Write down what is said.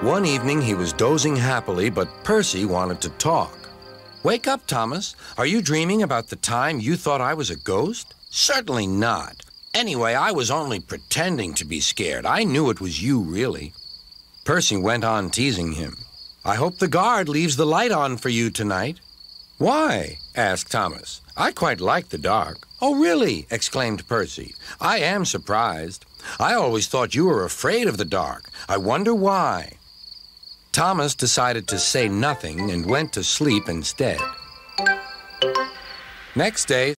One evening, he was dozing happily, but Percy wanted to talk. "Wake up, Thomas. Are you dreaming about the time you thought I was a ghost?" "Certainly not. Anyway, I was only pretending to be scared. I knew it was you, really." Percy went on teasing him. "I hope the guard leaves the light on for you tonight." "Why?" asked Thomas. "I quite like the dark." "Oh, really?" exclaimed Percy. "I am surprised. I always thought you were afraid of the dark. I wonder why." Thomas decided to say nothing and went to sleep instead. Next day,